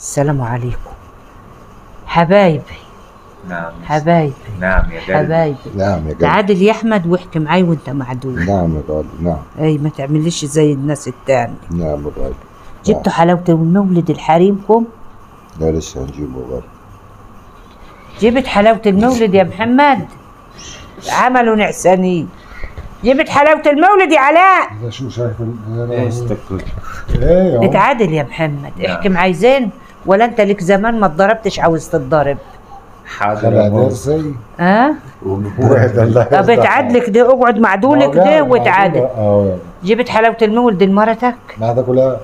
السلام عليكم حبايبي. نعم حبايبي. نعم يا قلبي. حبايبي. نعم يا قلبي. تعادل يا احمد واحكي معي وانت معدول. نعم يا غالي. نعم. اي ما تعمليش زي الناس التاني. نعم يا غالي. جبتوا حلاوة المولد لحريمكم؟ لا لسه هنجيبه يا غالي. جبت حلاوة المولد يا محمد؟ عملوا نعسانين. جبت حلاوة المولد يا علاء؟ لا شو شايف ايه استكت. ايه اتعادل يا محمد. احكي معي زين ولا انت لك زمان ما اتضربتش عاوز تتضرب؟ حاضر يا ماما. ها؟ طب اتعادل كده، اقعد معدول كده واتعادل. جبت حلاوة المولد لمرتك؟ ما تاكلهاش.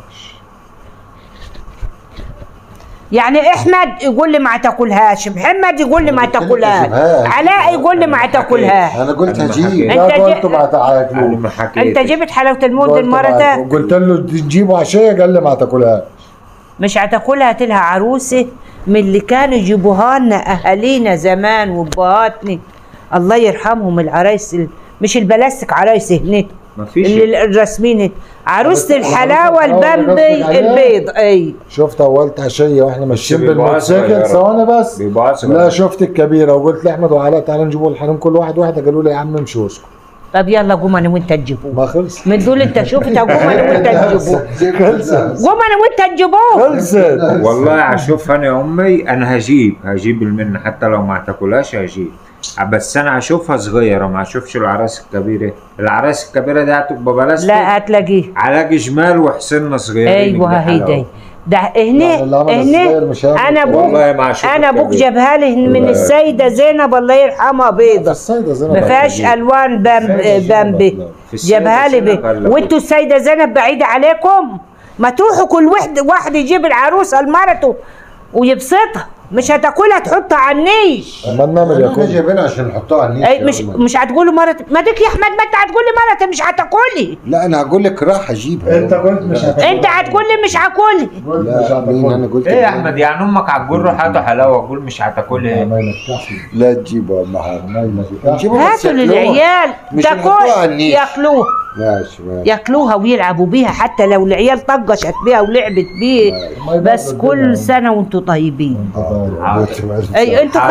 يعني احمد يقول لي ما تاكلهاش، محمد يقول لي ما تاكلهاش، علاء يقول لي ما تاكلهاش. انا قلت هجيب. انت قلت ما تاكلوش. انت جبت حلاوة المولد لمرتك؟ قلت له تجيبه عشيه قال لي ما تاكلهاش. مش هتاكلها، هاتلها عروسه من اللي كانوا يجيبوها لنا اهالينا زمان وابهاتنا الله يرحمهم، العرايس مش البلاستيك، عرايس هنا اللي الرسمين، عروسه الحلاوه البامبي البيض. اي شفت اولت عشيه واحنا ماشيين بالموتوسيكل ثواني بس. لا شفت الكبيره وقلت لاحمد وعلاء تعالى نجيبوا الحريم كل واحد واحده، قالوا لي يا عم امشي واسكت. طب يلا قوم انا وانت تجيبوه. ما خلص من دول انت شفتها، قوم انا وانت تجيبوه. خلصت. قوم انا وانت تجيبوه. خلصت. والله اشوف انا يا امي، انا هجيب المنه حتى لو ما تاكلهاش هجيب، بس انا اشوفها صغيره ما اشوفش العراس الكبيره. العراس الكبيره دي هتبقى بلاستيك. لا هتلاقيه على جمال وحصنه صغيره. ايوه هيدي ده هنا انا ابوك جابها لي من السيده زينب الله يرحمها، بيضه ما فيهاش الوان بامبي، جابها لي وانتوا السيده زينب بعيده عليكم، ما تروحوا كل واحد يجيب العروسه لمرته ويبسطها، مش هتاكلها تحطها على النيش. اما نعمل احنا جايبينها عشان نحطها على النيش. اي مش هتقولوا مرتي ما ديك يا احمد، ما انت هتقول لي مرتي مش هتاكلي. لا انا هقول لك راح اجيبها. انت قلت مش هتاكلي. انت هتقول لي مش هاكلي. لا مين انا قلت ايه يا احمد؟ يعني امك هتقول روح هاتوا حلاوه اقول مش هتاكلها. لا تجيبها اهم حاجه. هاتوا للعيال تاكل ياكلوها. ماشي ياكلوها ويلعبوا بيها، حتى لو العيال طقشت بيها ولعبت بيه. بس كل سنه وانتم طيبين. اي انتوا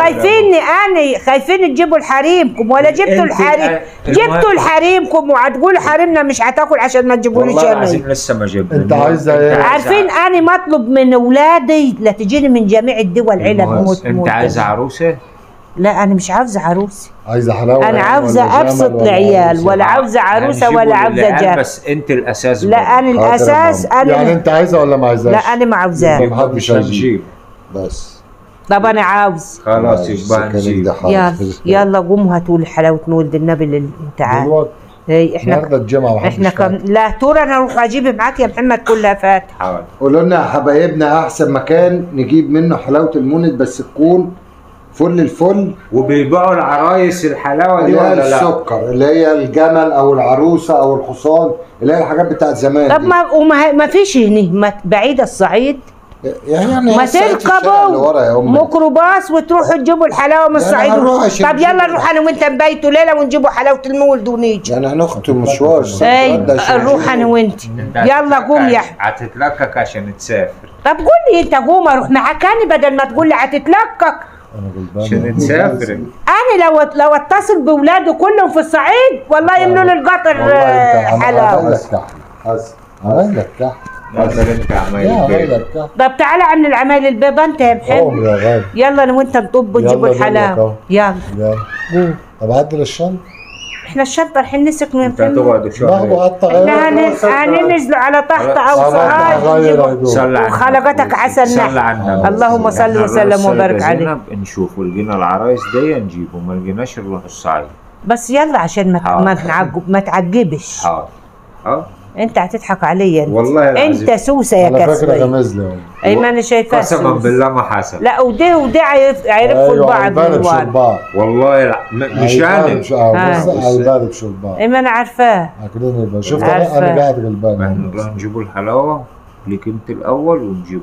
خايفين تجيبوا الحريمكم ولا جبتوا الحريم؟ جبتوا الحريمكم وهتقولوا حريمنا مش هتاكل عشان ما تجيبوليش والله العظيم لسه ما جبنا. انت عايزه ايه؟ عارفين انا مطلب من اولادي لا تجيني من جميع الدول علب موت. انت عايزه عروسه؟ لا انا مش عاوزه عروسه، عايزه حلاوه. انا عاوزه ابسط العيال، ولا عاوزه عروسه ولا عاوزه جاب. بس انت الاساس. لا انا الاساس. انا يعني انت عايزه ولا ما عايزاش؟ لا انا ما عاوزاه. محدش هيجيب بس. طب انا عاوز. خلاص يبقى نجيب. يلا قوموا هاتوا لي حلاوه مولد النبي تعال. اي احنا لا ترى انا اروح اجيب معاك يا محمد كلها فاتحه. قولوا لنا يا حبايبنا احسن مكان نجيب منه حلاوه المولد بس تكون فل الفل. وبيبيعوا العرايس الحلاوه دي ولا لا؟ السكر اللي هي الجمل او العروسه او الحصان اللي هي الحاجات بتاعت زمان. طب ما فيش هنا بعيد الصعيد يعني ما تركبوا ميكروباص وتروحوا تجيبوا الحلاوه من الصعيد. طب يلا نروح انا وانت نبيتوا ليله ونجيبوا حلاوه المولد ونيجي. يعني هنخطو المشوار. اي نروح انا وانت. يلا قوم يا هتتلكك عشان تسافر. طب قول لي انت قوم اروح معاك انا بدل ما تقول لي هتتلكك عشان تسافر. انا لو اتصل باولاده كلهم في الصعيد والله يملوا لي القطر حلاوه. عمل لك كحك. طب تعالى عن العمايل البيضاء انت يا محمد. يلا انا وانت نطب ونجيب الحلاوه. يلا طب عدل الشنطه. احنا الشنطه الحين نسك من انت هتقعد شويه. احنا هننزلوا على تحت او صعاد وخلقتك عسل نحل. اللهم صل وسلم وبارك عليه. نشوف لقينا العرايس دي نجيبه، ما لقيناش نروح الصعيد. بس يلا عشان ما تعجبش. حاضر. انت هتضحك عليا انت. والله العظيم انت سوسه يا كسبان. على فكره غمزله. اي ما انا شايفاها قسما بالله ما حصل. لا وده عرفوا البعض من والله مش انا. بس عيبان بشوف بعض. اي ما انا عارفاه. شفت انا قاعد غلبان. احنا نروح نجيبوا الحلاوه ليك انت الاول ونجيبوه.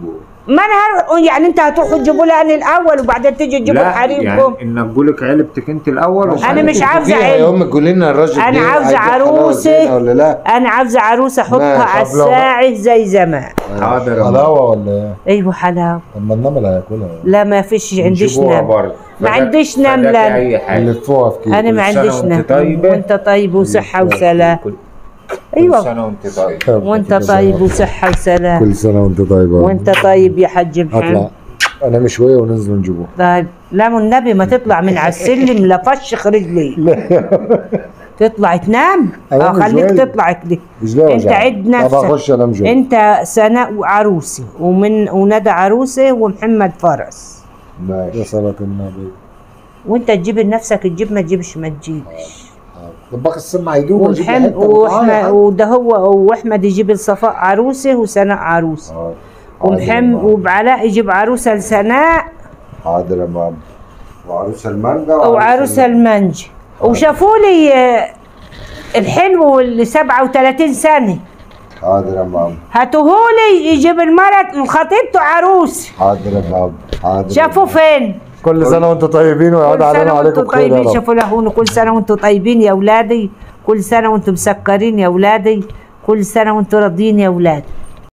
ما انا هروح يعني انت هتروحوا تجيبوا لي انا الاول وبعدين تيجي تجيبوا حريمكم؟ يعني ان اقول لك علبتك انت الاول. انا مش عاوزه علبه يا امي، قولي لنا الراجل انا عاوزه عروسه ولا لا؟ انا عاوزه عروسه احطها على الساعه زي زمان. حاضر. حلاوه ولا ايه؟ ايوه حلاوه. طب ما النمل هياكلها. لا ما فيش عنديش نمل. ما عنديش نمله. نلفوها في كيس. انا ما عنديش نمله. وانت طيب وصحه وسلام. ايوه كل سنه وانت طيب. وانت طيب وصحه وسلام. كل سنه وانت طيب. وانت طيب يا حاج محمد. اطلع انا مش شويه وننزل نجيبوه. طيب لا والنبي ما تطلع من على السلم لفشخ رجلي. تطلع تنام. خليك تطلع كده. انت عد نفسك. انت سناء وعروسي وندى عروسه ومحمد فرس. ماشي يا صلاة النبي. وانت تجيب لنفسك تجيب، ما تجيبش ما تجيبش. طباخ السم هيدوب. وده هو واحمد يجيب لصفاء عروسه وسناء عروسه. وعلاء يجيب عروسه لسناء. حاضر يا ماما. وعروسه المانجا. وعروسه المانجا. وشافوا لي الحلو اللي 37 سنه. حاضر يا ماما. هاتوهولي يجيب المرأة لخطيبته عروس. حاضر يا ماما. حاضر. شافوا فين؟ كل سنه وانتم طيبين ويعود علينا وعليكم بخير يا رب. شافوا لهون. كل سنه وانتم طيبين يا اولادي، كل سنه وانتم مسكرين يا اولادي، كل سنه وانتم راضيين يا اولادي.